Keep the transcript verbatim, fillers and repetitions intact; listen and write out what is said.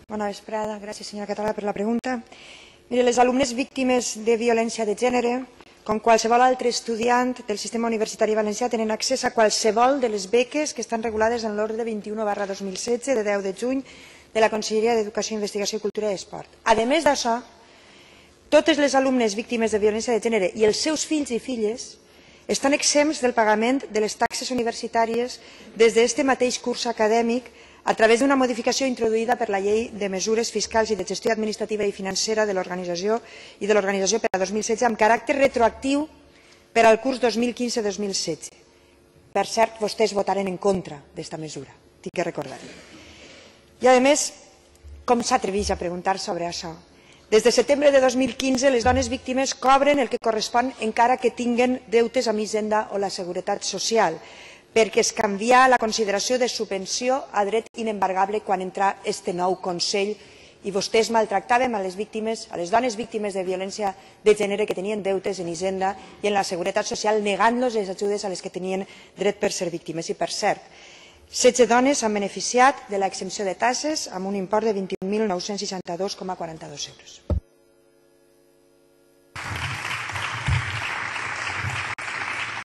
Bona vesprada. Gràcies, senyora Català, per la pregunta. Mire, les alumnes víctimes de violència de gènere, com qualsevol altre estudiant del sistema universitari valencià, tenen accés a qualsevol de les beques que estan regulades en l'ordre vint-i-u barra dos mil setze de deu de juny de la Conselleria d'Educació, Investigació, Cultura i Esport. A més d'això, totes les alumnes víctimes de violència de gènere i els seus fills i filles estan exempts del pagament de les taxes universitàries des d'aquest mateix curs acadèmic a través d'una modificació introduïda per la Llei de Mesures Fiscals i de Gestió Administrativa i Financera de l'Organització i de l'Organització per a dos mil setze amb caràcter retroactiu per al curs dos mil quinze dos mil setze. Per cert, vostès votaren en contra d'aquesta mesura, tinc que recordar-ho. I a més, com s'atreveix a preguntar sobre això? Des de setembre de dos mil quinze, les dones víctimes cobren el que correspon encara que tinguin deutes amb Hisenda o la Seguretat Social, perquè es canvia la consideració de subvenció a dret inembargable quan entra este nou Consell i vostès maltractaven a les víctimes, a les dones víctimes de violència de gènere que tenien deutes en Hisenda i en la Seguretat Social, negant-los les ajudes a les que tenien dret per ser víctimes. I per cert, setze dones s'han beneficiat de l'exempció de taxes amb un import de vint-i-un mil nou-cents seixanta-dos coma quaranta-dos euros.